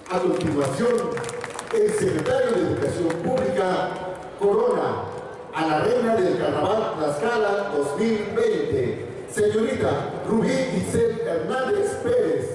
A continuación, el secretario de Educación Pública corona a la reina del Carnaval Tlaxcala 2020, señorita Rubí Itzel Hernández Pérez.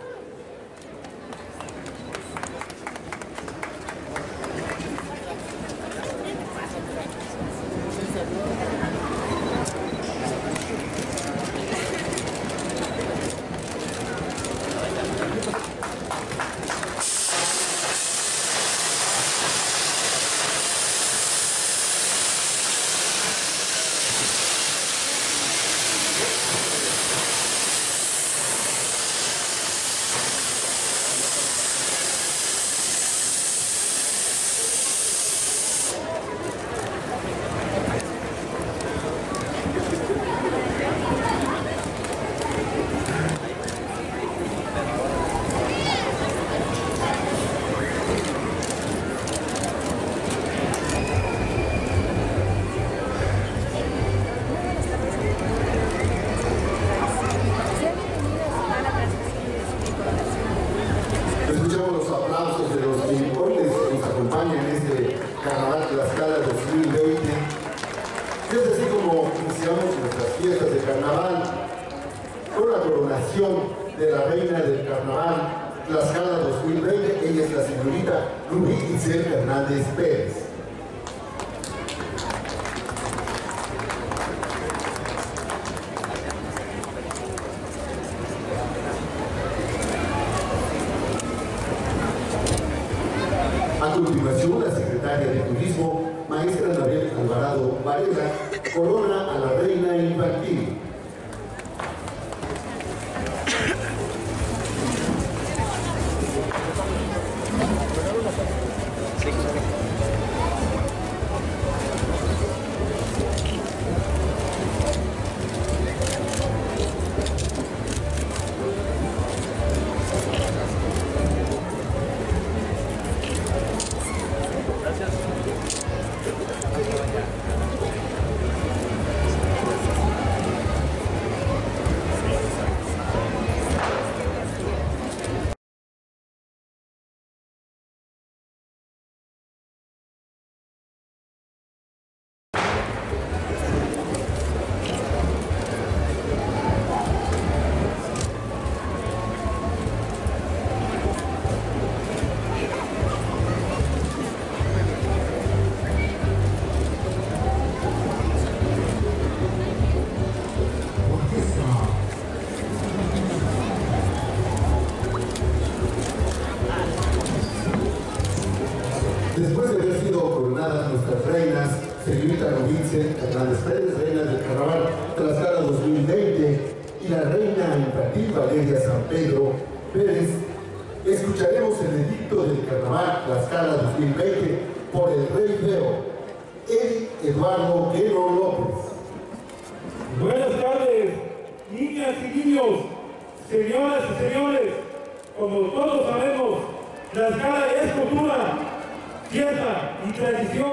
De la reina del Carnaval Tlaxcala 2020, ella es la señorita Rubí Itzel Hernández Pérez. A continuación, la secretaria de Turismo, maestra Anabel Alvarado Varela, corona a la reina infantil. Después de haber sido coronadas nuestras reinas, señorita Rubí Itzel Hernández Pérez, reina del Carnaval Tlaxcala 2020, y la reina infantil Valeria San Pedro Pérez, escucharemos el edicto del Carnaval Tlaxcala 2020 por el rey feo, Eric Eduardo Guerrero López. Buenas tardes, niñas y niños, señoras y señores. Como todos sabemos, Tlaxcala es cultura, fiesta y tradición.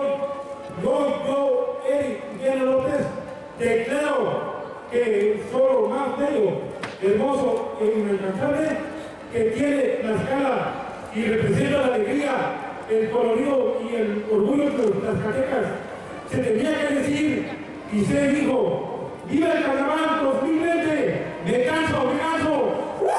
Yo, Eric Guerrero López, declaro que soy lo más bello, hermoso e inalcanzable que tiene Tlaxcala y representa la alegría, el colorido y el orgullo de los tlaxcaltecas. Se tenía que decir y se dijo: ¡viva el Carnaval 2020! ¡Me canso, me canso!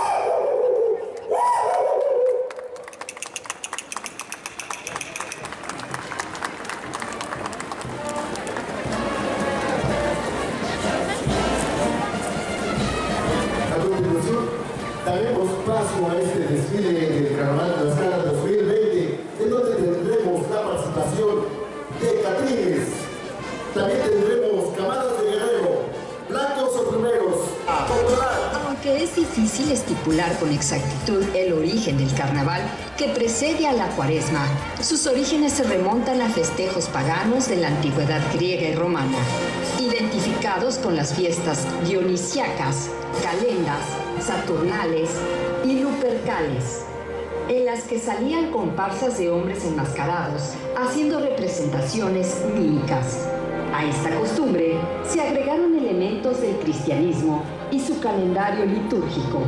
Daremos paso a este desfile del Carnaval de Tlaxcala 2020, en donde tendremos la participación de catrines. También tendremos camadas de guerrero, blancos o primeros, a popular. Aunque es difícil estipular con exactitud el origen del carnaval que precede a la Cuaresma, sus orígenes se remontan a festejos paganos de la antigüedad griega y romana, identificados con las fiestas dionisíacas, calendas, saturnales y lupercales, en las que salían comparsas de hombres enmascarados, haciendo representaciones mímicas. A esta costumbre se agregaron elementos del cristianismo y su calendario litúrgico,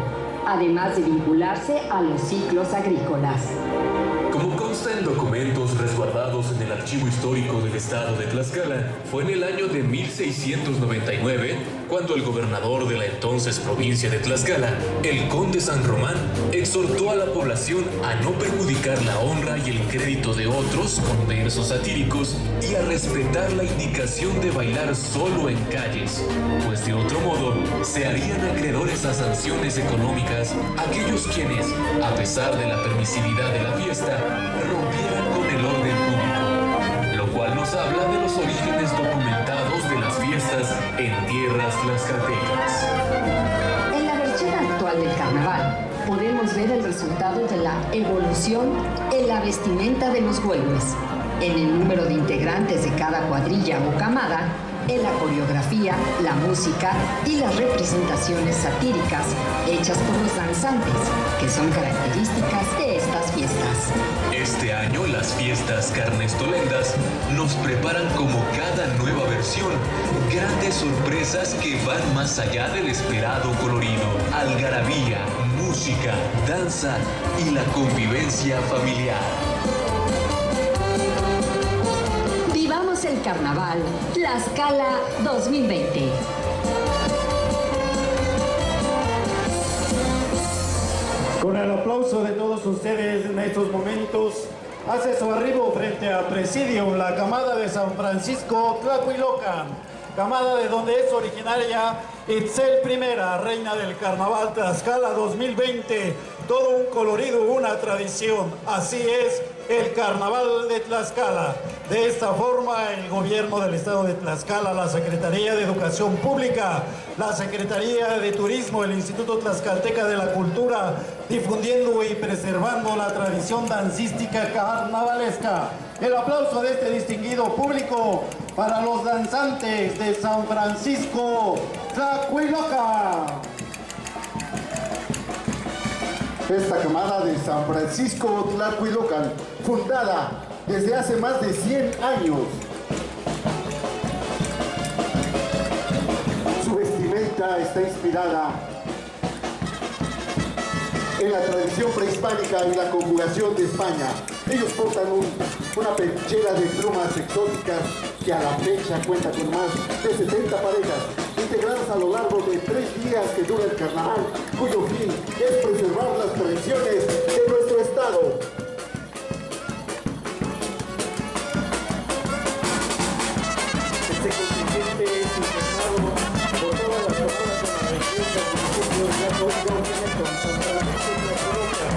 además de vincularse a los ciclos agrícolas. Como consta en documentos resguardados en el Archivo Histórico del Estado de Tlaxcala, fue en el año de 1699 cuando el gobernador de la entonces provincia de Tlaxcala, el conde San Román, exhortó a la población a no perjudicar la honra y el crédito de otros con versos satíricos y a respetar la indicación de bailar solo en calles, pues de otro modo se harían acreedores a sanciones económicas aquellos quienes, a pesar de la permisividad de la fiesta, rompieran con el orden público, lo cual nos habla de los orígenes documentados de las fiestas en tierras tlaxcaltecas. En la versión actual del carnaval podemos ver el resultado de la evolución en la vestimenta de los güeyes, en el número de integrantes de cada cuadrilla o camada, en la coreografía, la música y las representaciones satíricas hechas por los danzantes, que son características de estas fiestas. Este año las fiestas carnestolendas nos preparan como cada nueva versión grandes sorpresas que van más allá del esperado colorido, algarabía, música, danza y la convivencia familiar. Vivamos el carnaval Tlaxcala 2020. Con el aplauso de todos ustedes en estos momentos, hace su arribo frente al presidio la camada de San Francisco Tlahuilocan, camada de donde es originaria Itzel I, reina del carnaval Tlaxcala 2020. Todo un colorido, una tradición. Así es el carnaval de Tlaxcala. De esta forma, el gobierno del estado de Tlaxcala, la Secretaría de Educación Pública, la Secretaría de Turismo, el Instituto Tlaxcalteca de la Cultura, difundiendo y preservando la tradición dancística carnavalesca. El aplauso de este distinguido público para los danzantes de San Francisco Tlahuilocan. Esta camada de San Francisco Tlahuilocan, fundada desde hace más de 100 años. Su vestimenta está inspirada en la tradición prehispánica y la conjugación de España. Ellos portan una pechera de plumas exóticas que a la fecha cuenta con más de 70 parejas, integradas a lo largo de 3 días que dura el carnaval, cuyo fin es preservar las tradiciones de nuestro estado. Este contingente es integrado por todas las camadas de la región del municipio de Tlahuilocan, con San Francisco Tlahuilocan.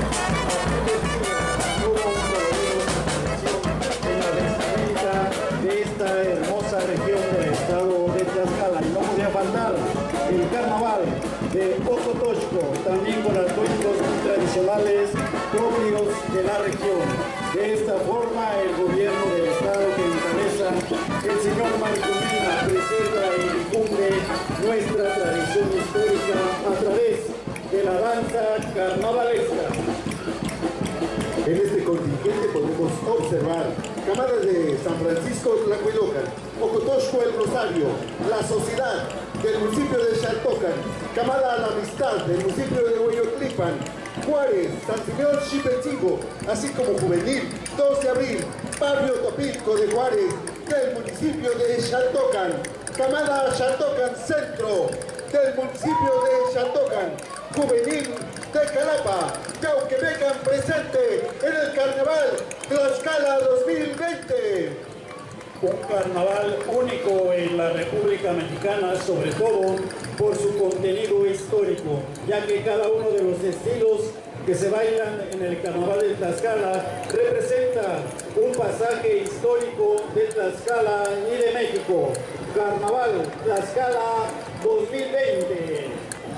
Hubo un colorido en la vestimenta de esta hermosa región del estado de Tlaxcala. Y no podía faltar el carnaval de Ocotoxco, también con atuendos tradicionales propios de la región. De esta forma, el gobierno del estado que encabeza el señor Marco Mena preserva y difunde nuestra tradición histórica a través de la danza carnavalesca. En este contingente podemos observar camadas de San Francisco Tlahuilocan, Ocotoxco el Rosario, La Sociedad del municipio de Xaltocan, camada La Amistad del municipio de Hueyotlipan, Juárez, San Simeón Xipetzingo, así como Juvenil 2 de abril, Barrio Topilco de Juárez del municipio de Xaltocan, camada Xaltocan Centro del municipio de Xaltocan, Juvenil de Calapa, que aunque vengan presente en el carnaval Tlaxcala 2020. Un carnaval único en la República Mexicana, sobre todo por su contenido histórico, ya que cada uno de los estilos que se bailan en el carnaval de Tlaxcala representa un pasaje histórico de Tlaxcala y de México. Carnaval Tlaxcala 2020.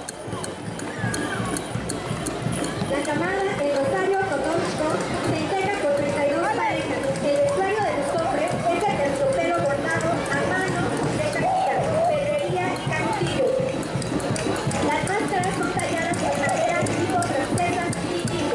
La camada El Rosario Ocotoxco se integra por 32 parejas. El vestuario de los hombres es el terciopelo bordado a mano de taquillas, pedrería y canutillo. Las máscaras son talladas en madera tipo francesa y vikingo.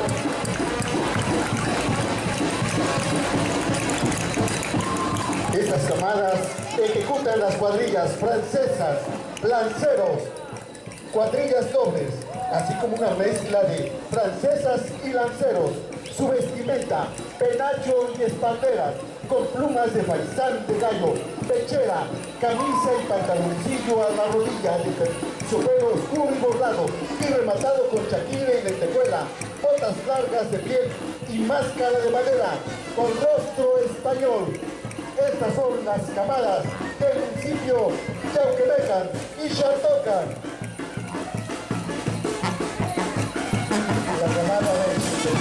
Estas camadas ejecutan las cuadrillas francesas, lanceros, cuadrillas dobles, así como una mezcla de francesas y lanceros. Su vestimenta, penacho y espalderas, con plumas de faisán de gallo, pechera, camisa y pantaloncillo a la rodilla, de terciopelo oscuro y bordado, y rematado con chaquira y lentejuela, botas largas de piel y máscara de madera, con rostro español. Estas son las camadas del municipio Yauquemecan y Xaltocan. La camada del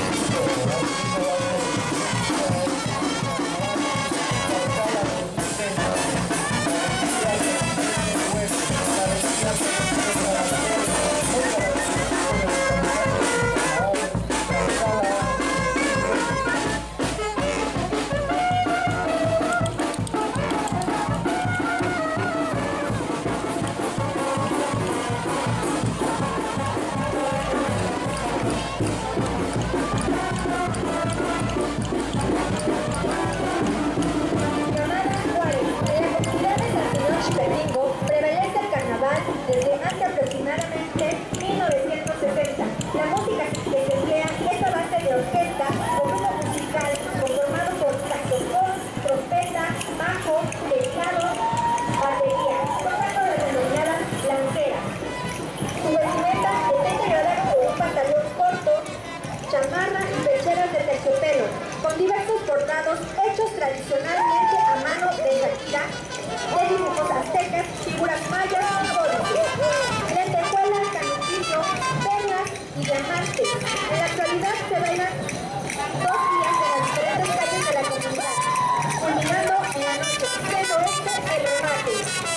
desde hace aproximadamente 1960. La música que se emplea es a base de orquesta o grupo musical conformado por saxofón, trompeta, bajo, teclado, batería, formando la denominada lancera. Su vestimenta está integrada con un pantalón corto, chamarra y pecheras de terciopelo, con diversos bordados hechos tradicionalmente a mano de Shakira, de dibujos aztecas, figuras mayas y códices, lentejuelas, canutillo, perlas y diamantes. En la actualidad se bailan 2 días en las diferentes calles de la comunidad, culminando en la noche, siendo el remate.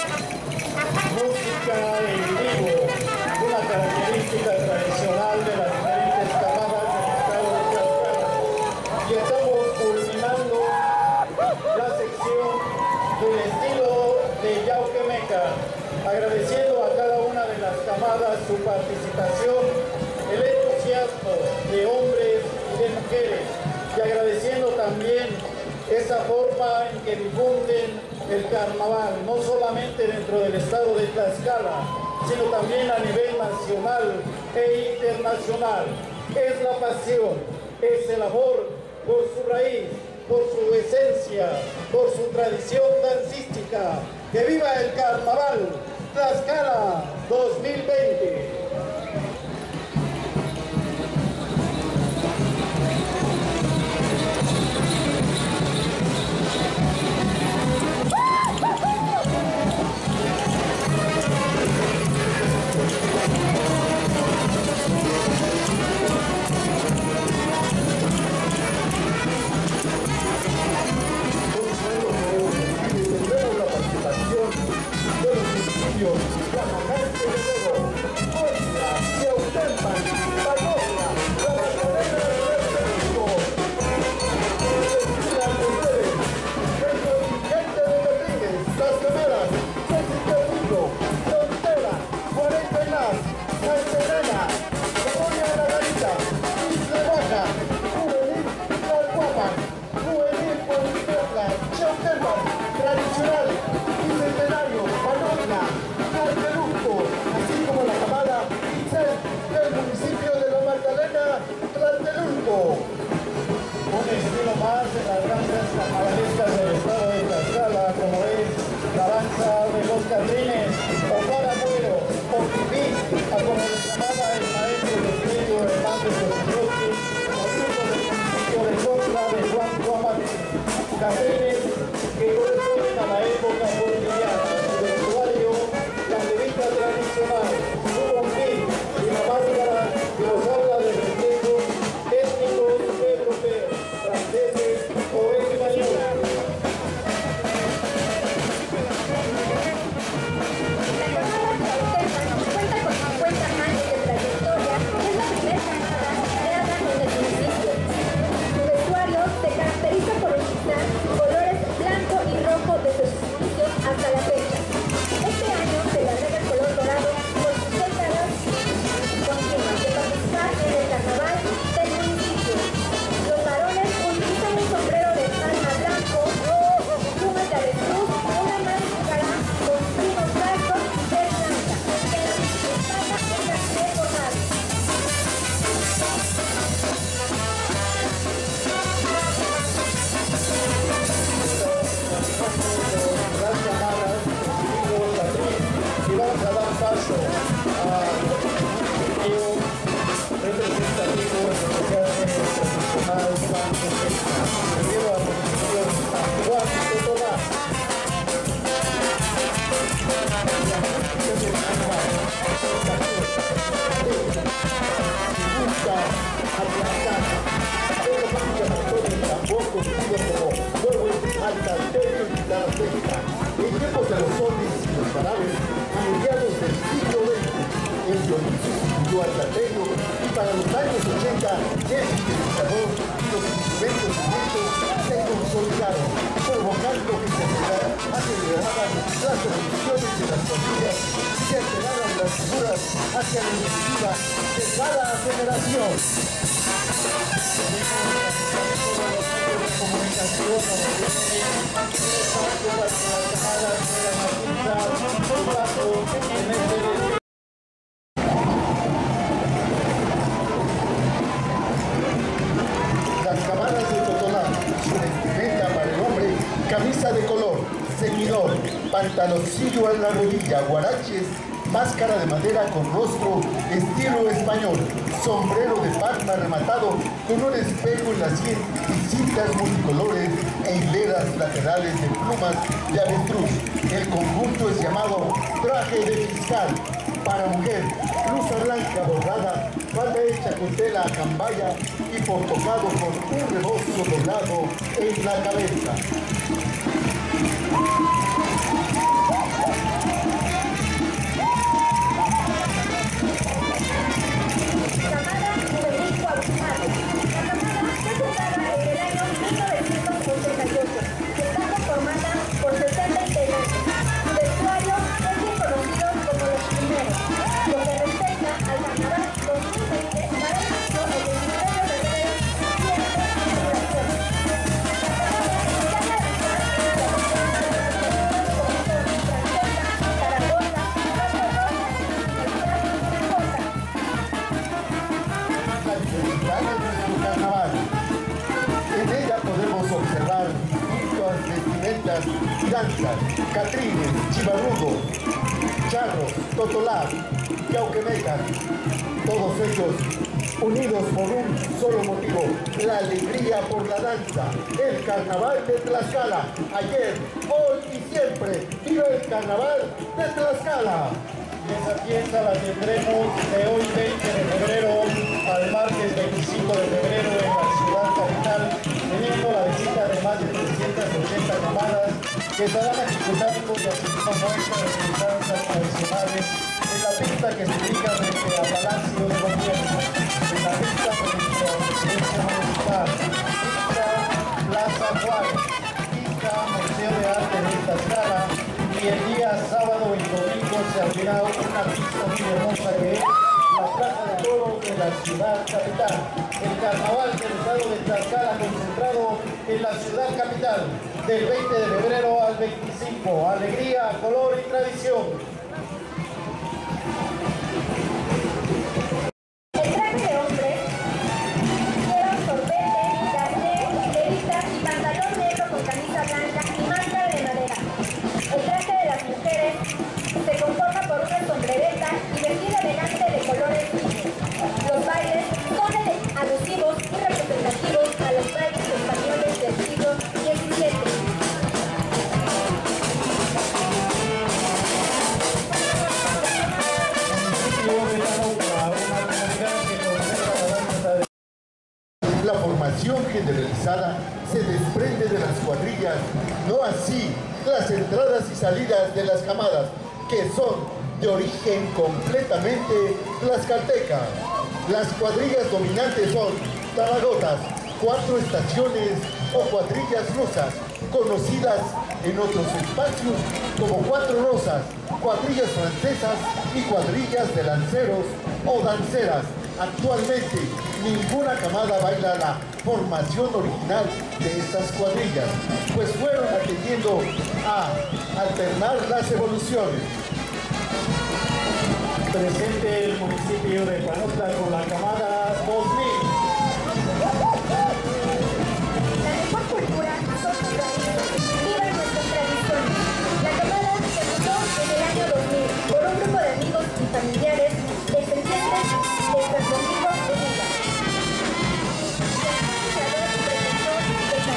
Música en vivo, una característica tradicional de las diferentes camadas del estado de Tlaxcala. Y estamos culminando la sección del estilo de Yauquemecan, agradeciendo a cada una de las camadas su participación, el entusiasmo de hombres y de mujeres, y agradeciendo también esa forma en que difunden el carnaval, no solamente dentro del estado de Tlaxcala, sino también a nivel nacional e internacional. Es la pasión, es el amor por su raíz, por su esencia, por su tradición dancística. ¡Que viva el carnaval! Tlaxcala 2020. tradicional y centenario, Manogla, Tlaltelulco, así como la camada Itzel del municipio de La Magdalena, Tlaltelulco. Un estilo más de las danzas carnavalescas del estado de Tlaxcala, como es la danza de los Catrines, o Paramuero, o Pipí, a como les llamaba el maestro de estudio Hernández de Osorioski, oriundo del municipio de Contla de Juan Guamán. Catrines que corresponden a la época boliviana, su vestuario, la levita tradicional, su bombín y la máscara que nos habla de reflejos étnicos europeos, franceses o españoles. La camada Xaltecan cuenta con 50 años de trayectoria, es la primera camada creada en el municipio. Su vestuario se caracteriza por utilizar colores Primero al municipio de San Juan de Tomás. En tiempos de los zombies y los cadáveres, a mediados del siglo XX, el Dionisio sustituyó al salteño y para los años 80 el sintetizador y los instrumentos de viento se consolidaron, provocando que se aceleraban las evoluciones de las familias y se alteraran las figuras hacia la iniciativa de cada generación. Las camadas de Totolá, su vestimenta para el hombre, camisa de color, ceñidor, pantaloncillo en la rodilla, guaraches, máscara de madera con rostro, estilo español, sombrero de palma rematado con un espejo en la sien y cintas multicolores e hileras laterales de plumas de avestruz. El conjunto es llamado traje de fiscal. Para mujer, blusa blanca bordada, falda hecha con tela cambaya y portocado con un rebozo doblado en la cabeza. Danzas, catrines, chivarrudos, charros, totolás, yauquemecas, todos ellos unidos por un solo motivo, la alegría por la danza, el carnaval de Tlaxcala, ayer, hoy y siempre, ¡viva el carnaval de Tlaxcala! Y esa fiesta la tendremos de hoy 20 de febrero al martes 25 de febrero en la ciudad capital, teniendo la visita de más de 380 camadas que estarán ejecutando y haciendo muestras de sus danzas tradicionales en la pista que se ubica frente a Palacio de Gobierno, en la pista frente a la Presidencia Municipal, pista Plaza Juárez, pista Museo de Arte de Tlaxcala, y el día sábado y domingo se abrirá una pista muy hermosa que es la Plaza de Toros de la ciudad capital. El carnaval del estado de Tlaxcala concentrado en la ciudad capital del 20 de febrero al 25. Alegría, color y tradición. El traje de hombre lleva sorbete, carnet, levita y pantalón negro con camisa blanca y máscara de madera. El traje de las mujeres se conforma por una sombrereta y vestido elegante de colores vivos. Los bailes son alusivos y representativos a los bailes españoles del siglo XVII. La formación generalizada se desprende de las cuadrillas, no así las entradas y salidas de las camadas, que son de origen completamente tlaxcalteca. Las cuadrillas dominantes son taragotas, 4 estaciones o cuadrillas rusas, conocidas en otros espacios como 4 rosas, cuadrillas francesas y cuadrillas de lanceros o danceras. Actualmente, ninguna camada baila la formación original de estas cuadrillas, pues fueron atendiendo a alternar las evoluciones. Presente el municipio de Panotla con la camada 2000. La mejor cultura son sus raíces. Vivan nuestras tradiciones. La camada se fundó en el año 2000 por un grupo de amigos y familiares descendientes de San Domingo de Villa. El creador y precursor del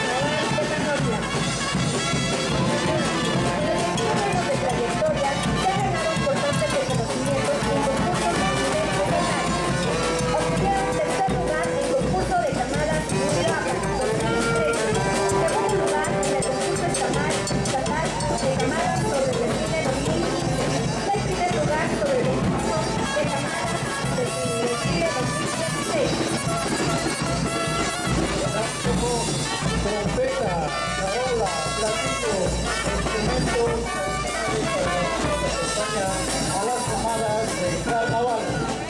bienvenidos a las camadas de carnaval.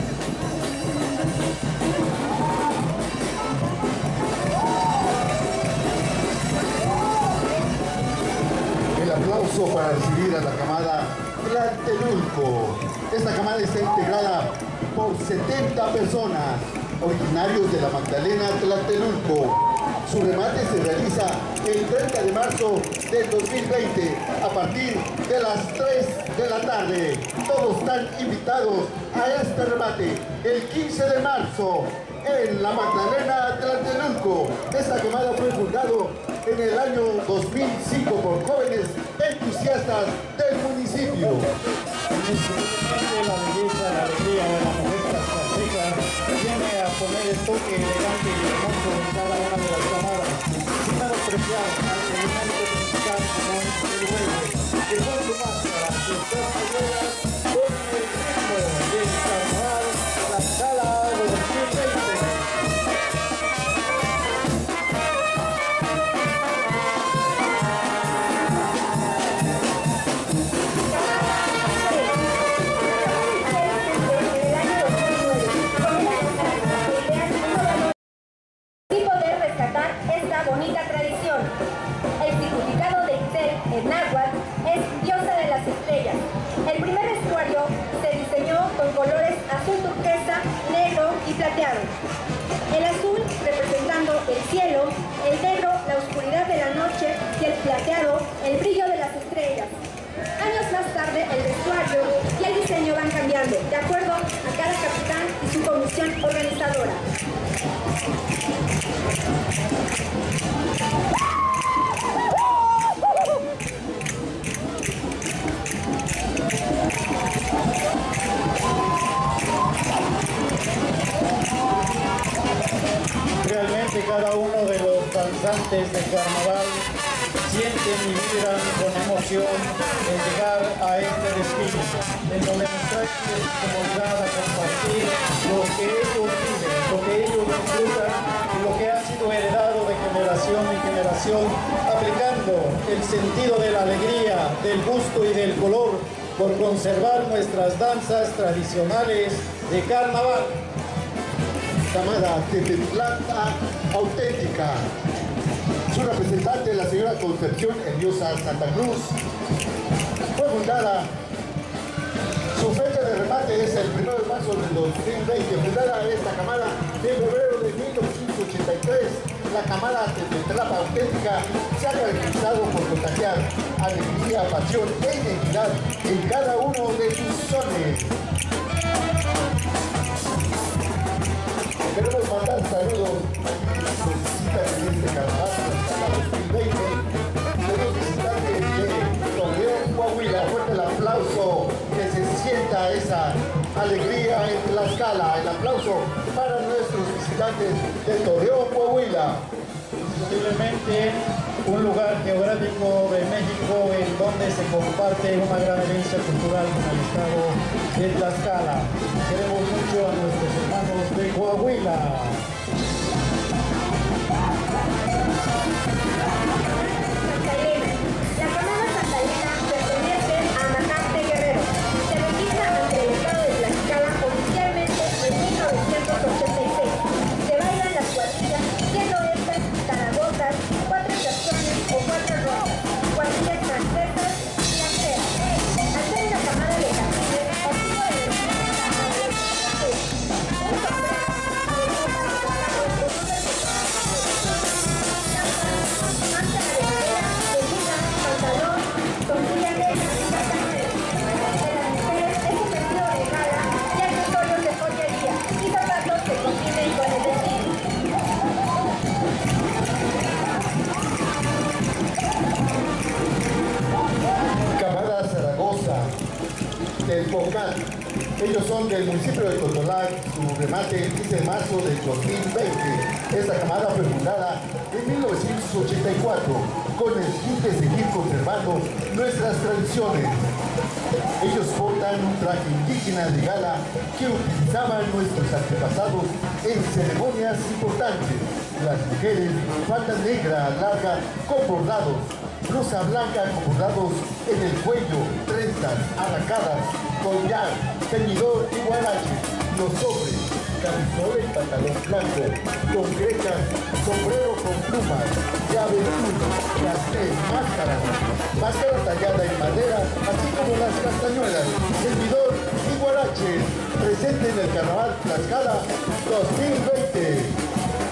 El aplauso para recibir a la camada Tlatelulco. Esta camada está integrada por 70 personas, originarios de la Magdalena Tlatelulco. Su remate se realiza el 30 de marzo del 2020 a partir de las 3 de la tarde. Todos están invitados a este remate el 15 de marzo en la Magdalena Tlatelulco. Esta camada fue fundado en el año 2005 por jóvenes entusiastas del municipio. La belleza, la alegría de la mujer tlaxcalteca viene a poner el toque elegante y hermoso en cada una de las camadas, sin menospreciar al elemento principal como es el huevo, que con su máscara, sus castañuelas, con el ritmo del carnaval Tlaxcala 2020. Bonita tradición. El significado de Ixtel en náhuatl es diosa de las estrellas. El primer vestuario se diseñó con colores azul turquesa, negro y plateado. El azul representando el cielo, el negro la oscuridad de la noche y el plateado el brillo de las estrellas. Años más tarde el vestuario y el diseño van cambiando de acuerdo a cada capitán y su comisión organizadora. Realmente cada uno de los danzantes de carnaval sienten y vibran con emoción en llegar a este desfile, en donde nos trae comodidad a compartir lo que ellos viven, lo que ellos disfrutan y lo que ha sido heredado de generación en generación, aplicando el sentido de la alegría, del gusto y del color por conservar nuestras danzas tradicionales de carnaval. Camada Tepetlanta auténtica. Su representante, la señora Concepción Eliosa Santa Cruz, fue fundada. Su fecha de remate es el 1 de marzo del 2020. Fundada esta camada en febrero de 1983, la camada Tepetlanta auténtica se ha caracterizado por contagiar alegría, pasión e identidad en cada uno de sus sones. Queremos mandar saludos a los visitantes de este carnaval Tlaxcala 2020, de los visitantes de Torreón, Coahuila. Fuerte el aplauso, que se sienta esa alegría en Tlaxcala. El aplauso para nuestros visitantes de Torreón, Coahuila. Posiblemente un lugar geográfico de México en donde se comparte una gran herencia cultural con el estado de Tlaxcala. Queremos mucho a nuestros hermanos de Coahuila. La camada Santa Elena pertenece a Majante Guerrero. Se registra ante el estado de Tlaxcala oficialmente en 1986. Se bailan las cuadrillas, siendo estas caragotas, 4 estaciones o 4 rondas, cuadrillas francesas y lanceras. Al ser una camada de caciques, activo de Camada Zaragoza del Pocal. Ellos son del municipio de Totolac. Su remate el 15 de marzo del 2020. Esta camada fue fundada en 1984 con el fin de seguir conservando nuestras tradiciones. Ellos portan un traje indígena de gala que utilizaban nuestros antepasados en ceremonias importantes. Las mujeres, falda negra larga con bordados. blusa blanca con bordados en el cuello, trenzas, arracadas, collar, ceñidor y guarache. Los hombres, camisón y pantalón blanco, con crechas, sombrero con plumas, llave azul, castel, máscara tallada en madera, así como las castañuelas, ceñidor y guarache, presente en el Carnaval Tlaxcala 2020.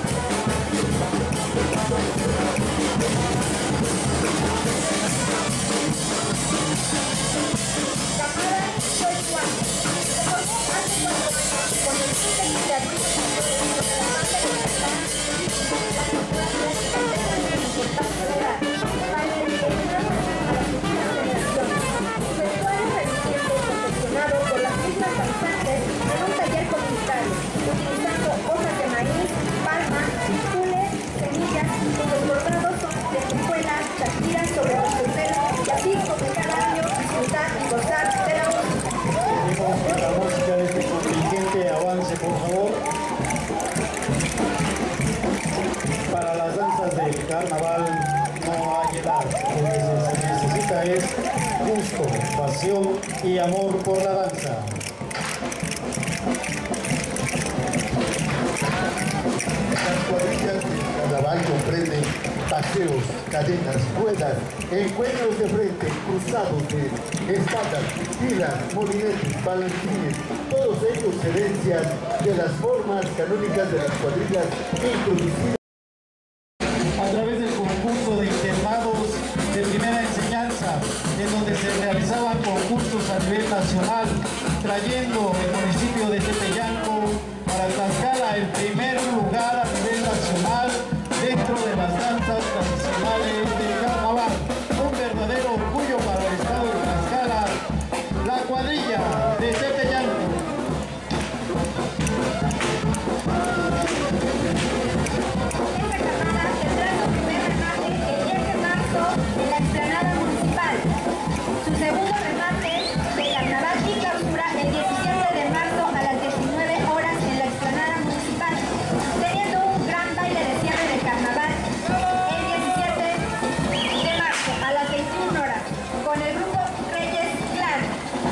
Utilizando hojas de maíz, palma, tules, semillas, los bordados son de escuelas, chaquiras sobre nuestro pelo, y así como cada año disfrutar y gozar de la música. Pedimos que la música de este contingente avance, por favor. Para las danzas del carnaval no hay edad, lo que se necesita es gusto, pasión y amor por la danza. Las cuadrillas del carnaval comprenden paseos, cadenas, ruedas, encuentros de frente, cruzados de espadas, filas, molinetes, balancines, todos ellos herencias de las formas canónicas de las cuadrillas introducidas A través del concurso de internados de primera enseñanza, en donde se realizaban concursos a nivel nacional, trayendo el municipio de Tepeyanco para Tlaxcala el primer lugar a nivel nacional dentro de las danzas tradicionales del carnaval. Un verdadero orgullo para el estado de Tlaxcala, la cuadrilla de Tepeyanco. En la explanada municipal. Su segundo remate de carnaval y clausura el 17 de marzo a las 19 horas en la explanada municipal, teniendo un gran baile de cierre del carnaval el 17 de marzo a las 21 horas con el grupo Reyes Clan.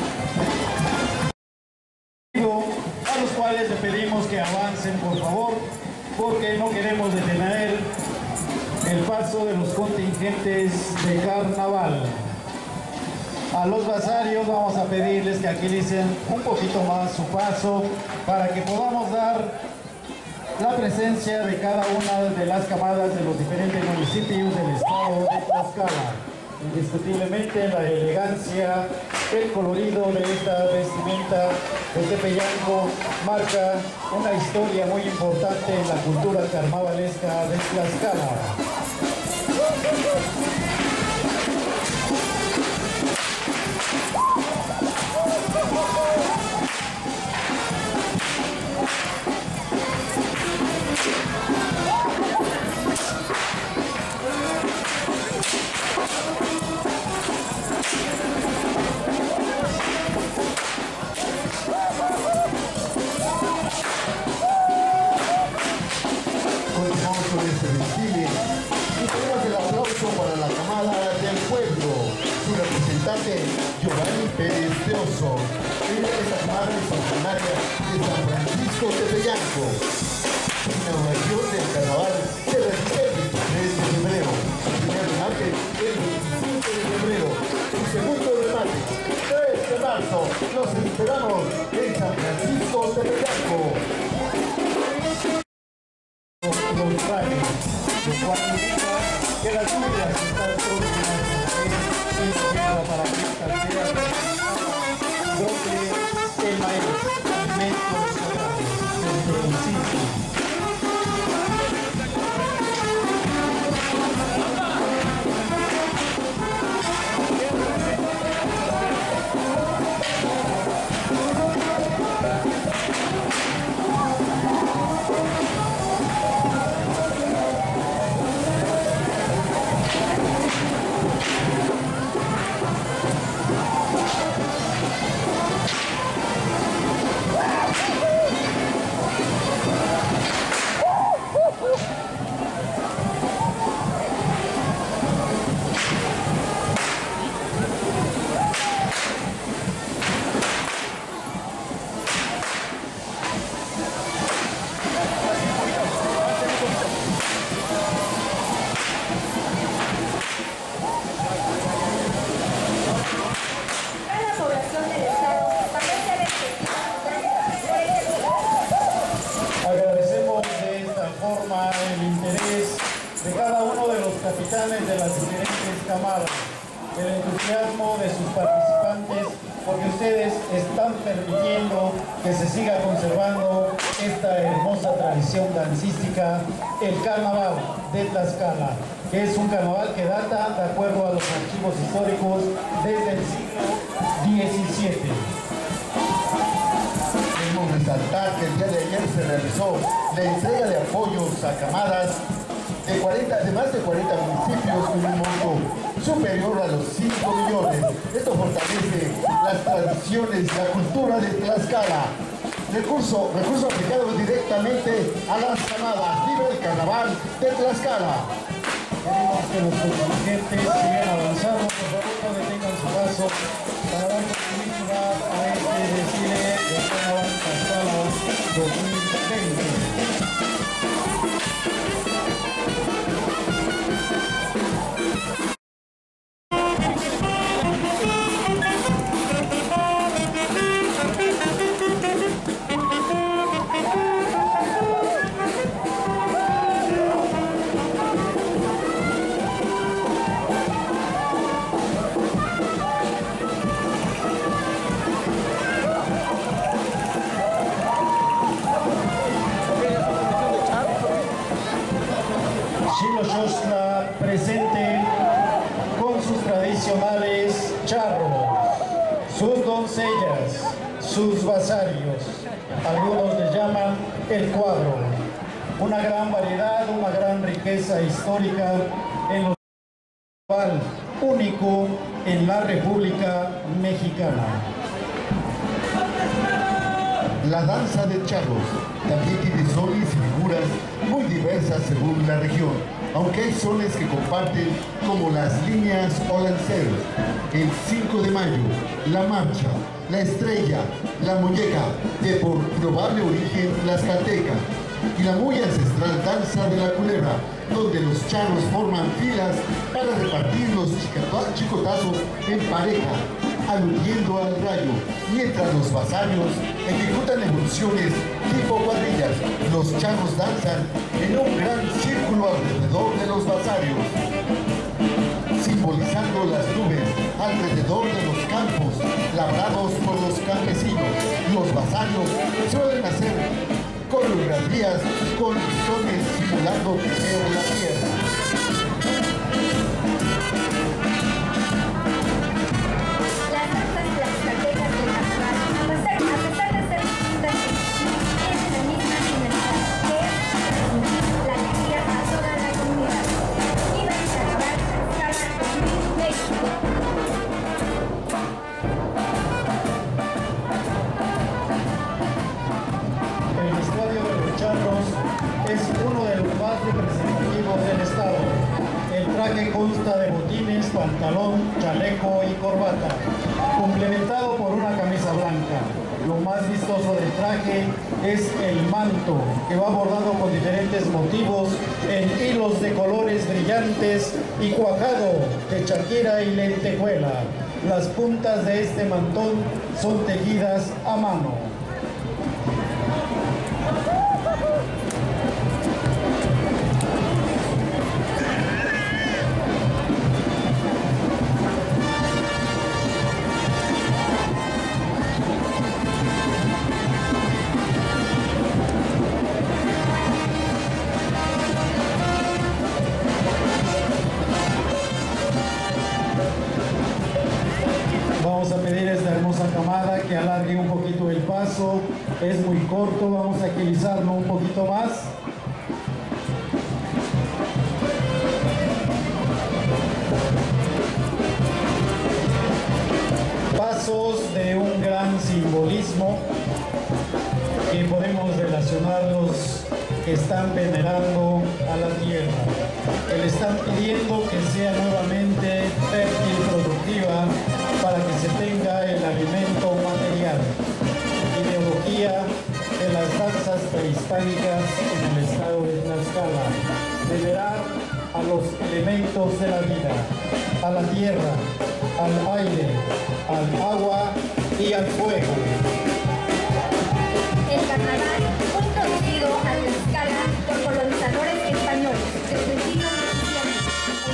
A los cuales le pedimos que avancen, por favor, porque no queremos detener el paso de los contingentes de carnaval. A los vasarios vamos a pedirles que agilicen un poquito más su paso para que podamos dar la presencia de cada una de las camadas de los diferentes municipios del estado de Tlaxcala. Indiscutiblemente la elegancia, el colorido de esta vestimenta de Tepeyanco marca una historia muy importante en la cultura carnavalesca de Tlaxcala. Continuamos con este desfile y tenemos el aplauso para la camada del pueblo, su representante Giovanni Pérez de Oso. Esta camada es originaria de San Francisco de Tepeyanco. Su inauguración del carnaval se realiza el 23 de febrero. Su primer remate el 25 de febrero. Su segundo remate 3 de marzo. Los esperamos en San Francisco de Tepeyanco. Los trajes, lo cual indica que las lluvias están próximas para que esta aldea brote el maíz, alimentos sagrados desde el sitio. capitanes de las diferentes camadas, el entusiasmo de sus participantes, porque ustedes están permitiendo que se siga conservando esta hermosa tradición dancística, el carnaval de Tlaxcala, que es un carnaval que data, de acuerdo a los archivos históricos, desde el siglo XVII. Queremos resaltar que el día de ayer se realizó la entrega de apoyos a camadas de más de 40 municipios con un monto superior a los 5 millones. Esto fortalece las tradiciones y la cultura de Tlaxcala. Recurso aplicado directamente a las camadas. ¡Viva el carnaval de Tlaxcala! Queremos que los contingentes sigan avanzando, por favor no detengan su paso para dar continuidad a este desfile de Carnaval Tlaxcala 2020. Xiloxostla presente con sus tradicionales charros, sus doncellas, sus vasarios, algunos le llaman el cuadro, una gran variedad, una gran riqueza histórica en lo cual único en la República Mexicana. La danza de charros también tiene sones y figuras muy diversas según la región, aunque hay sones que comparten como las líneas o lanceros, el 5 de mayo, la marcha, la estrella, la muñeca, de por probable origen tlaxcalteca, y la muy ancestral danza de la culebra, donde los charros forman filas para repartir los chicotazos en pareja, aludiendo al rayo, mientras los vasarios ejecutan evoluciones tipo cuadrillas. Los charros danzan en un gran círculo alrededor de los vasarios, simbolizando las nubes alrededor de los campos labrados por los campesinos. Los vasarios suelen hacer coreografías con sones simulando tejer la tierra. Es uno de los más representativos del estado. El traje consta de botines, pantalón, chaleco y corbata, complementado por una camisa blanca. Lo más vistoso del traje es el manto, que va bordado con diferentes motivos en hilos de colores brillantes y cuajado de chaquira y lentejuela. Las puntas de este mantón son tejidas a mano. Vamos a pedir a esta hermosa camada que alargue un poquito el paso, es muy corto, vamos a agilizarlo un poquito más. Pasos de un gran simbolismo que podemos relacionarlos, que están venerando a la tierra, que le están pidiendo que sea nuevamente fértil, productiva, para que se tenga el alimento material. Ideología de las danzas prehispánicas en el estado de Tlaxcala. Venerar a los elementos de la vida, a la tierra, al aire, al agua y al fuego. El carnaval fue introducido a Tlaxcala por colonizadores españoles desde el siglo XVII.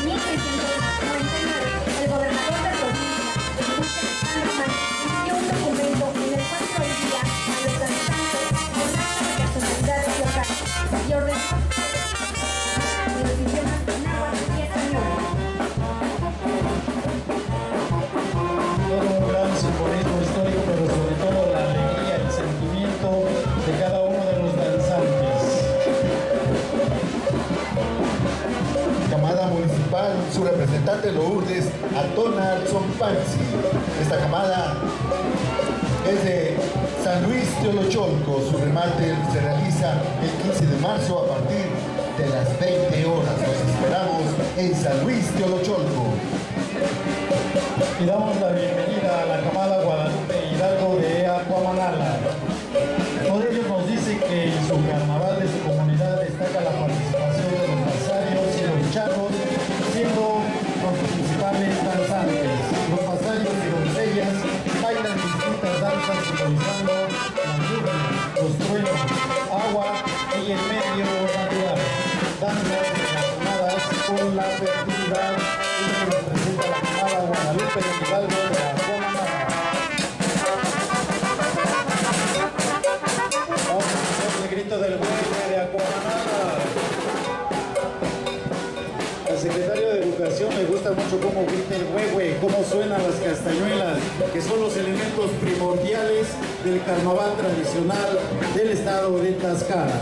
carnaval, su representante Lourdes Antona Zompanzi. Esta camada es de San Luis de Olocholco. Su remate se realiza el 15 de marzo a partir de las 20 horas. Los esperamos en San Luis de Olocholco. Y damos la bienvenida a la camada Guadalupe Hidalgo de Acuamanala. Uno de ellos nos dice que en su carnaval de su comunidad destaca la participación de los basarios y los charros, siendo los principales danzantes. Los basarios y doncellas bailan distintas danzas simbolizando la lluvia, los truenos, agua y en medio natural. Danzas relacionadas con la fertilidad y que representa la camada Guadalupe Hidalgo de Acuamanala. El grito del huehue de Acuamanala. Al secretario de Educación le gusta mucho cómo grita el huehue, cómo suenan las castañuelas, que son los elementos primordiales del carnaval tradicional del estado de Tlaxcala.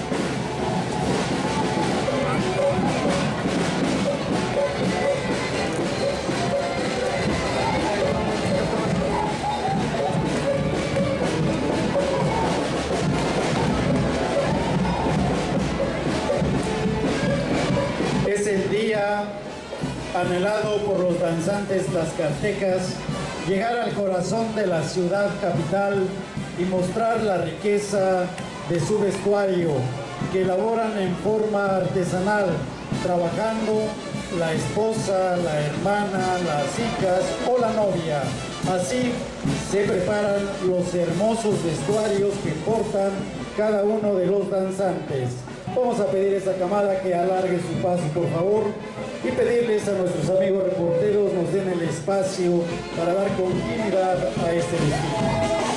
Es el día anhelado por los danzantes tlaxcaltecas, llegar al corazón de la ciudad capital y mostrar la riqueza de su vestuario, que elaboran en forma artesanal, trabajando la esposa, la hermana, las hijas o la novia. Así se preparan los hermosos vestuarios que portan cada uno de los danzantes. Vamos a pedir a esta camada que alargue su paso, por favor, y pedirles a nuestros amigos reporteros nos den el espacio para dar continuidad a este desfile.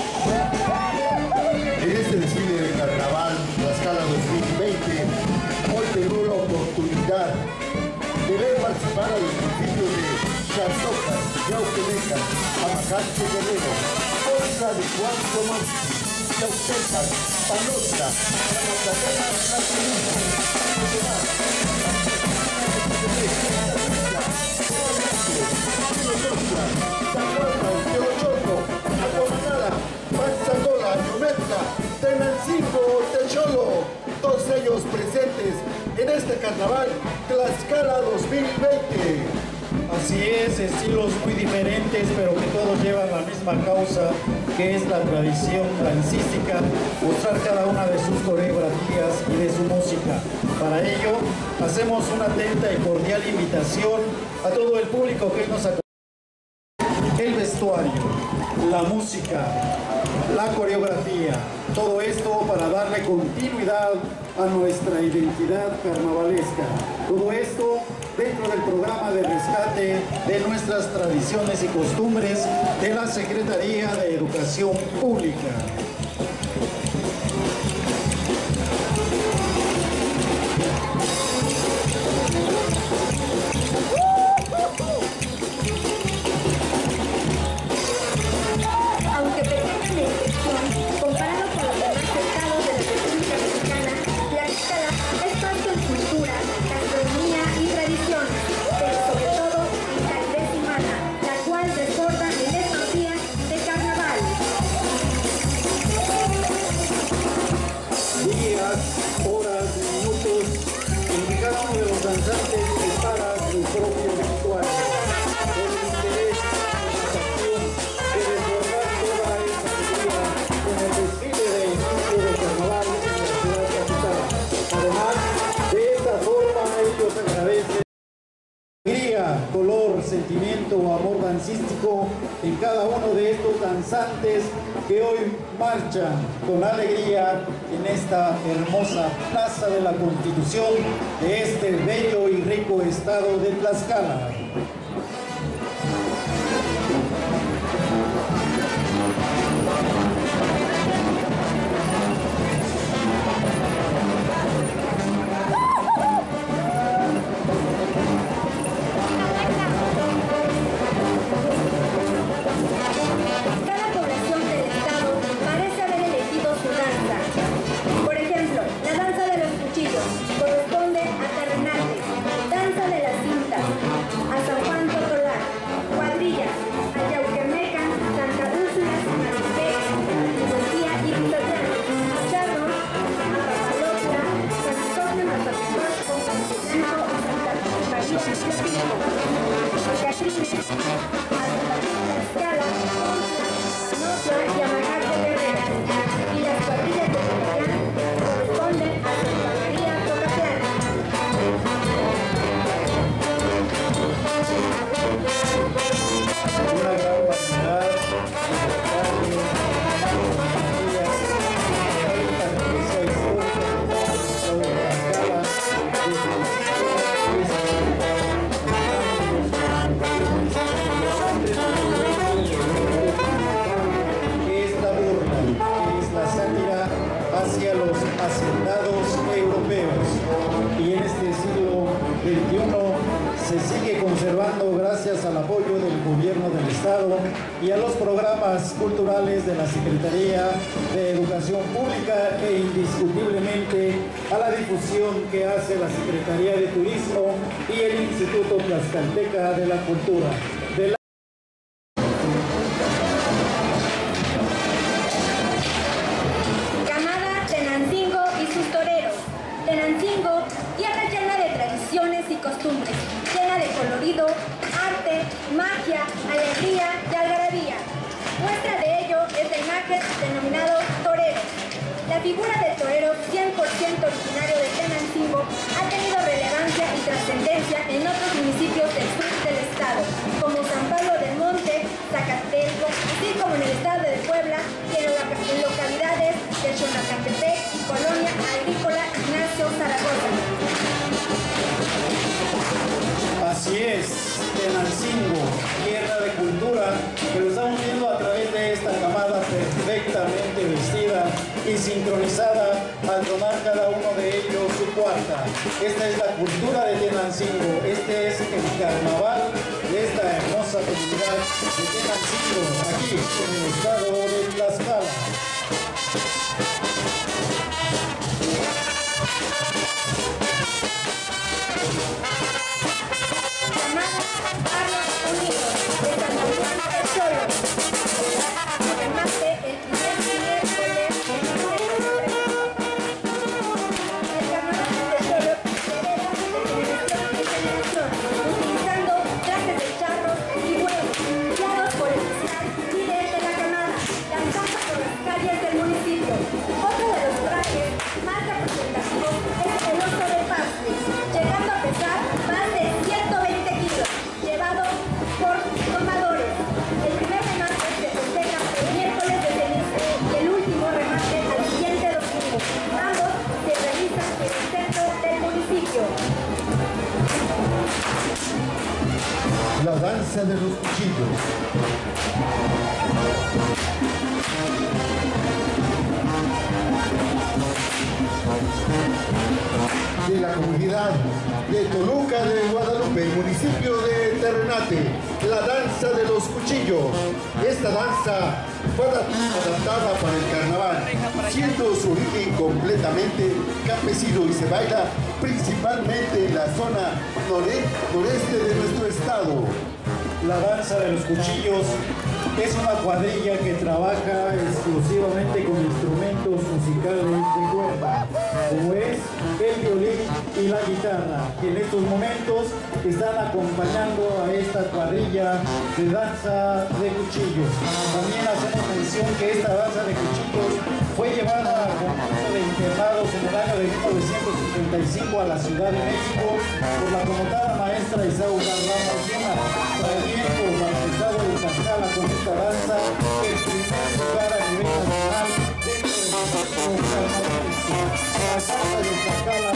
En este desfile de carnaval Tlaxcala 2020, hoy tengo la oportunidad de ver participar a los municipios de Chazocas, Yauquemeca, Amacante Guerrero, Oxla de Juan Tomás, Yauquemeca, Panosta, Ramacatena, Tenancingo, Techolo, todos ellos presentes en este carnaval Tlaxcala 2020. Así es, estilos muy diferentes, pero que todos llevan la misma causa, que es la tradición dancística, mostrar cada una de sus coreografías y de su música. Para ello, hacemos una atenta y cordial invitación a todo el público que nos acompaña. El vestuario, la música, la coreografía, todo esto para darle continuidad a nuestra identidad carnavalesca. Todo esto dentro del programa de rescate de nuestras tradiciones y costumbres de la Secretaría de Educación Pública. Aunque pequeña en extensión, comparado con los demás estados de la República Mexicana, Tlaxcala es vasto en cultura, gastronomía y tradiciones, pero sobre todo en calidez humana, la cual desborda en estos días de carnaval. Días, horas, minutos, en que cada uno de los danzantes prepara su propio vestuario, con el interés y satisfacción de desbordar toda esta alegría en el desfile de inicio del carnaval en la ciudad capital. Además, de esta forma ellos agradecen alegría, color, sentimiento o amor dancístico en cada uno de estos danzantes que hoy marchan con alegría en esta hermosa Plaza de la Constitución de este bello y rico estado de Tlaxcala. Cada población del estado parece haber elegido su danza. Por ejemplo, la danza de los cuchillos corresponde a Cardenales, danza de las cintas 2021 se sigue conservando gracias al apoyo del Gobierno del Estado y a los programas culturales de la Secretaría de Educación Pública e indiscutiblemente a la difusión que hace la Secretaría de Turismo y el Instituto Tlaxcalteca de la Cultura. Camada Tenancingo y sus toreros. Tenancingo, tierra llena de tradiciones y costumbres, llena de colorido, arte, magia, alegría y algarabía. Muestra de ello es la imagen denominado torero. La figura del torero 100% originario de Tenancingo ha tenido relevancia y trascendencia en otros municipios del sur del estado, como San Pablo del Monte, Zacatelco, así como en el estado de Puebla y en localidades de Xonacantepec y Colonia Agrícola Ignacio Zaragoza. Así es, Tenancingo, tierra de cultura, que lo estamos viendo a través de esta camada perfectamente vestida y sincronizada al tomar cada uno de ellos su cuarta. Esta es la cultura de Tenancingo, este es el carnaval de esta hermosa comunidad de Tenancingo, aquí en el estado de Tlaxcala. La danza de los cuchillos. De la comunidad de Toluca de Guadalupe, municipio de Terrenate, la danza de los cuchillos. Esta danza fue adaptada para el carnaval, siendo su origen completamente campesino y se baila principalmente en la zona noreste de nuestro estado. La danza de los cuchillos es una cuadrilla que trabaja exclusivamente con instrumentos musicales de cuerda, como es el violín y la guitarra, que en estos momentos están acompañando a esta cuadrilla de danza de cuchillos. También hacemos mención que esta danza de cuchillos fue llevada al conjunto de internados en el año de 1955 a la Ciudad de México por la connotada maestra Isaura Ramos Luna, trayendo bautizado de Tlaxcala con esta danza el primer lugar a nivel nacional dentro del mundo carnavalesco. La danza de Tlaxcala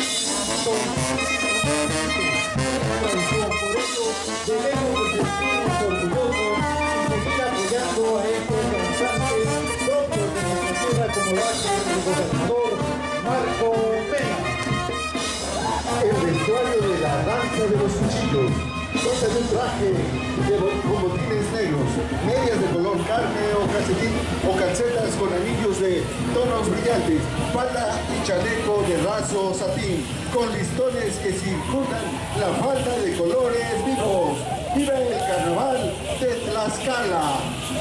tradición, por ello debemos de sentirnos orgullosos y seguir apoyando a estos danzantes propios de nuestra tierra, como lo hace el gobernador Marco Pena. El vestuario de la danza de los cuchillos consta de un traje con botines negros, medias de color carne o calcetas con anillos de tonos brillantes, falda y chaleco de raso satín, con listones que circundan la falda de colores vivos. ¡Viva el carnaval de Tlaxcala!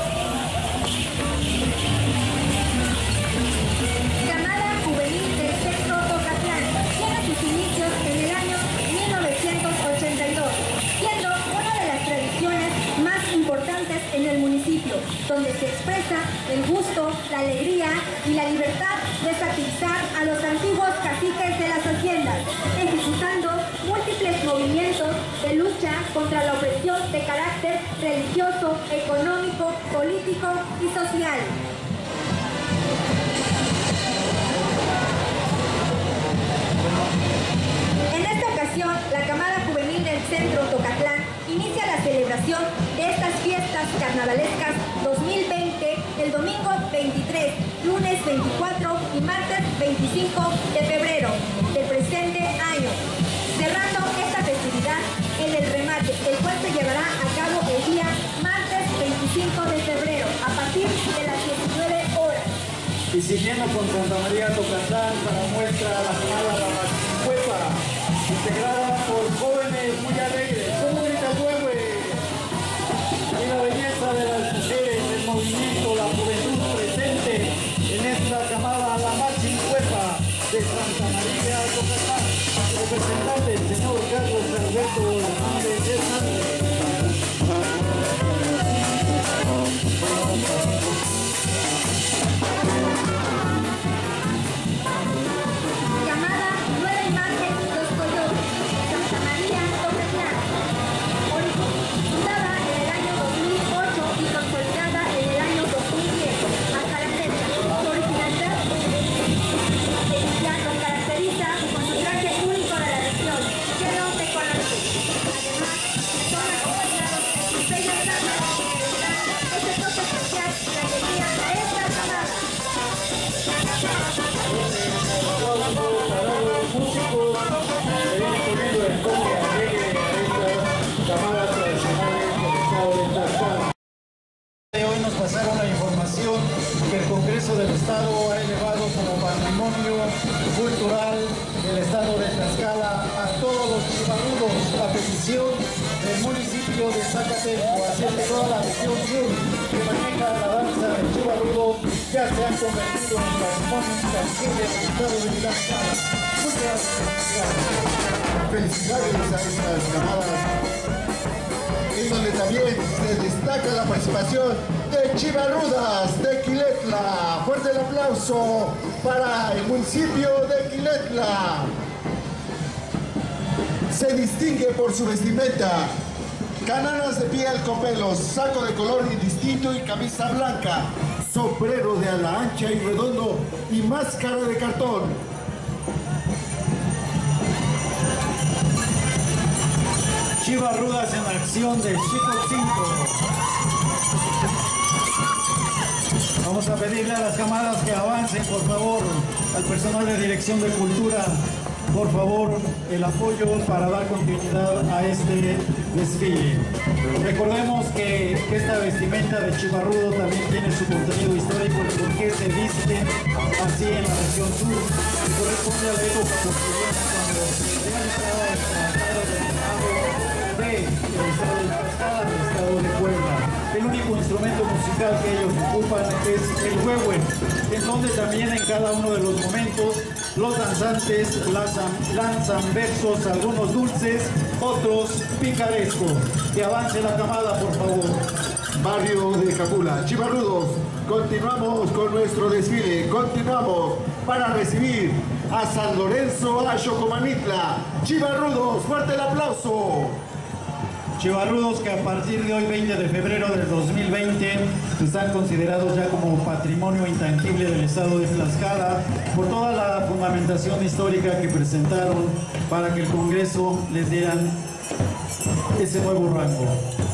Camada juvenil del Centro Tocatlán tiene sus inicios en el año 1982, siendo una de las tradiciones más importantes en el municipio, donde se expresa el gusto, la alegría y la libertad de satirizar a los antiguos caciques de las haciendas, ejecutando múltiples movimientos de lucha contra la opresión de carácter religioso, económico, político y social. En esta ocasión, la Camada Juvenil del Centro Tocatlán inicia la celebración de estas fiestas carnavalescas 2020 el domingo 23, lunes 24 y martes 25 de febrero del presente año, cerrando esta festividad Y siguiendo con Santa María Tocantán, para muestra la camada La Machicuepa, integrada por jóvenes muy alegres. ¿Cómo grita el huehue? Y la belleza de las mujeres, el movimiento, la juventud presente en esta camada La Machicuepa de Santa María Tocantán. Representante el señor Carlos Alberto Hernández Hernández. Llamada Nueva Imagen Los Coyotes, Santa María Tocantán. Fundada en el año 2008 y consolidada en el año 2010. Hasta la fecha, su originalidad lo caracteriza con su traje único de la región, lleno de colores. Además, son acompañados de sus bellas damas que le dan ese toque especial y alegría a esta camada. Para los músicos que vienen poniendo el toque alegre a estas camadas tradicionales del estado de Tlaxcala. Hoy nos pasaron la información que el Congreso del Estado ha elevado como patrimonio cultural del estado de Tlaxcala a todos los chivarrudos a petición del municipio de Zacateco, así que toda la región sur que maneja la danza del chivarrudo ya se han convertido en patrimonio intangible del estado de Tlaxcala. Muchas gracias. Felicidades a estas camadas, en donde también se destaca la participación de Chivarrudas de Quiletla. Fuerte el aplauso para el municipio de Quiletla. Se distingue por su vestimenta: cananas de piel con pelos, saco de color indistinto y camisa blanca, sombrero de ala ancha y redondo y máscara de cartón. Chivarrudas en acción de Chico 5. Vamos a pedirle a las camadas que avancen, por favor, al personal de Dirección de Cultura, por favor, el apoyo para dar continuidad a este desfile. Recordemos que esta vestimenta de chivarrudo también tiene su contenido histórico, el por qué se viste así en la región sur, y corresponde a la época posterior cuando ya estaba extranjero del estado de Tlaxcala, del estado de Puebla. El único instrumento musical que ellos ocupan es el huehue, en donde también en cada uno de los momentos los danzantes lanzan versos, algunos dulces, otros picarescos. Que avance la camada, por favor. Barrio de Capula, chivarrudos, continuamos con nuestro desfile, continuamos para recibir a San Lorenzo a Xocomanitla. Chivarrudos, fuerte el aplauso. Chivarrudos que a partir de hoy, 20 de febrero del 2020, están considerados ya como patrimonio intangible del estado de Tlaxcala por toda la fundamentación histórica que presentaron para que el Congreso les dieran ese nuevo rango.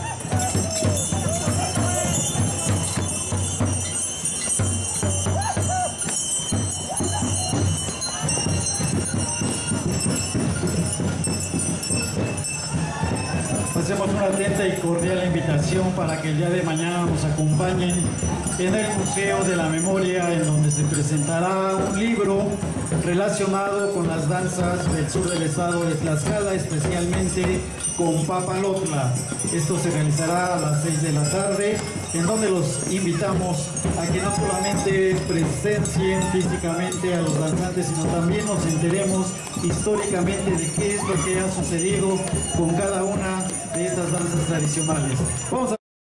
Hacemos una atenta y cordial invitación para que el día de mañana nos acompañen en el Museo de la Memoria, en donde se presentará un libro relacionado con las danzas del sur del estado de Tlaxcala, especialmente con Papalotla. Esto se realizará a las 6 de la tarde, en donde los invitamos a que no solamente presencien físicamente a los danzantes, sino también nos enteremos históricamente de qué es lo que ha sucedido con cada una de estas danzas tradicionales. Vamos a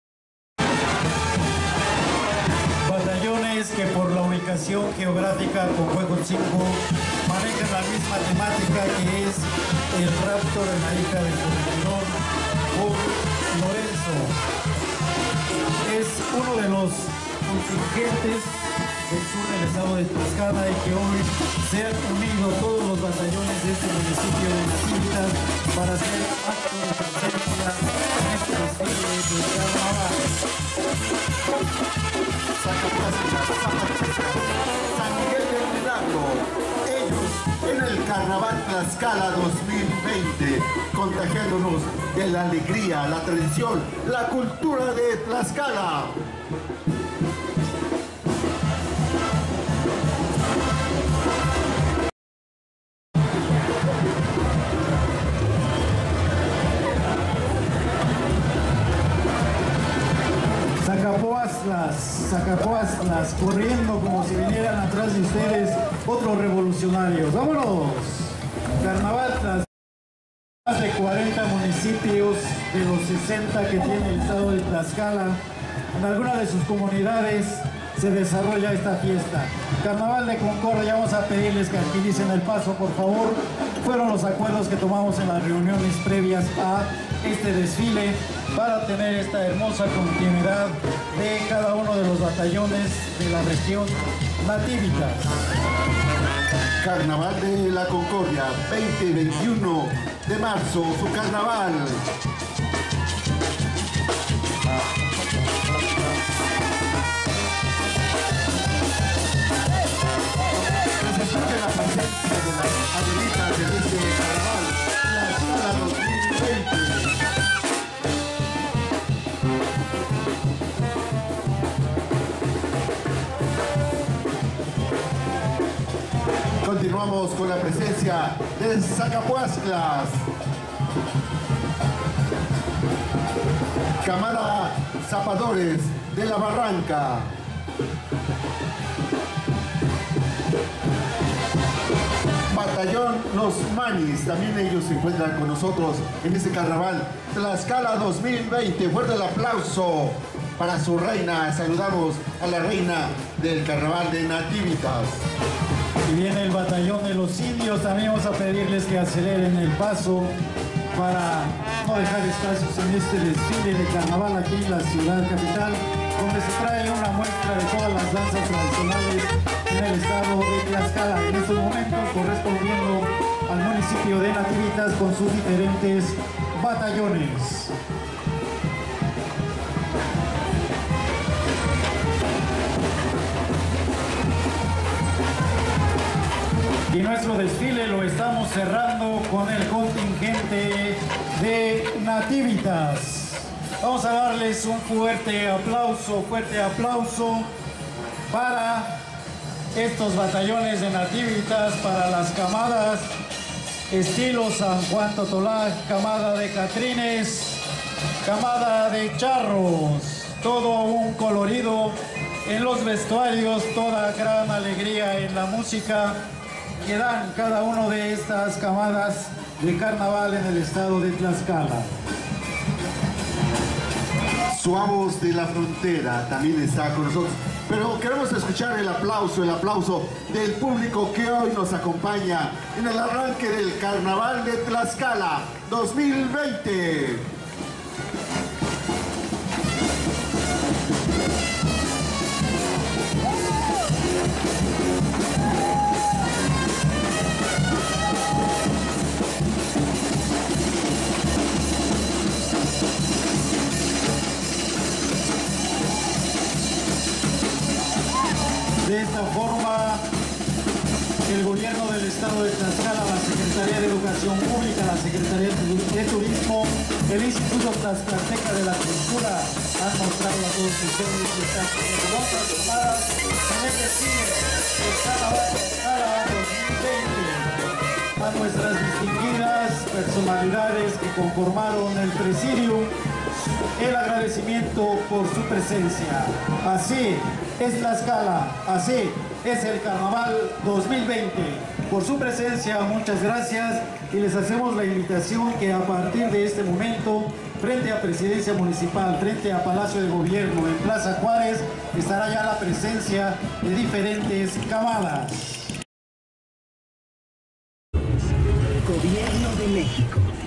batallones que por la ubicación geográfica con Juego 5 manejan la misma temática, que es el rapto de la hija del gobernador por Lorenzo. Es uno de los contingentes del sur del estado de Tlaxcala y que hoy se han unido todos los batallones de este municipio de Nacintas para hacer acto de presencia en este desfile de carnaval. San Miguel del Milagro, ellos en el Carnaval Tlaxcala 2020, contagiándonos de la alegría, la tradición, la cultura de Tlaxcala. Zacapuastlas, corriendo como si vinieran atrás de ustedes otros revolucionarios. ¡Vámonos! Carnaval tras más de 40 municipios de los 60 que tiene el estado de Tlaxcala. En algunas de sus comunidades se desarrolla esta fiesta. Carnaval de Concordia, vamos a pedirles que agilicen el paso, por favor. Fueron los acuerdos que tomamos en las reuniones previas a este desfile para tener esta hermosa continuidad de cada uno de los batallones de la región Nativitas. Carnaval de la Concordia, 20 y 21 de marzo, su carnaval. De la presencia de las adelitas de este carnaval, Tlaxcala 2020. Continuamos con la presencia de Zacapuastlas. Camada Zapadores de la Barranca. Batallón Los Manis, también ellos se encuentran con nosotros en este carnaval Tlaxcala 2020. Fuerte el aplauso para su reina. Saludamos a la reina del carnaval de Nativitas. Y viene el batallón de los indios, también vamos a pedirles que aceleren el paso para no dejar espacios en este desfile de carnaval aquí en la ciudad capital, donde se trae una muestra de todas las danzas tradicionales en el estado de Tlaxcala, en estos momentos correspondiendo al municipio de Nativitas con sus diferentes batallones. Y nuestro desfile lo estamos cerrando con el contingente de Nativitas. Vamos a darles un fuerte aplauso para estos batallones de Nativitas, para las camadas estilo San Juan Totolá, camada de Catrines, camada de Charros, todo un colorido en los vestuarios, toda gran alegría en la música que dan cada uno de estas camadas de carnaval en el estado de Tlaxcala. Suavos de la Frontera también está con nosotros, pero queremos escuchar el aplauso del público que hoy nos acompaña en el arranque del Carnaval de Tlaxcala 2020. De esta forma, el gobierno del estado de Tlaxcala, la Secretaría de Educación Pública, la Secretaría de Turismo, el Instituto Tlaxcalteca de la Cultura han mostrado a todos ustedes que están hermosas tomadas en el desfile del Carnaval Tlaxcala 2020. A nuestras distinguidas personalidades que conformaron el presidium, el agradecimiento por su presencia. Así es Tlaxcala, así es el Carnaval 2020. Por su presencia, muchas gracias, y les hacemos la invitación que a partir de este momento, frente a Presidencia Municipal, frente a Palacio de Gobierno, en Plaza Juárez, estará ya la presencia de diferentes camadas. Gobierno de México.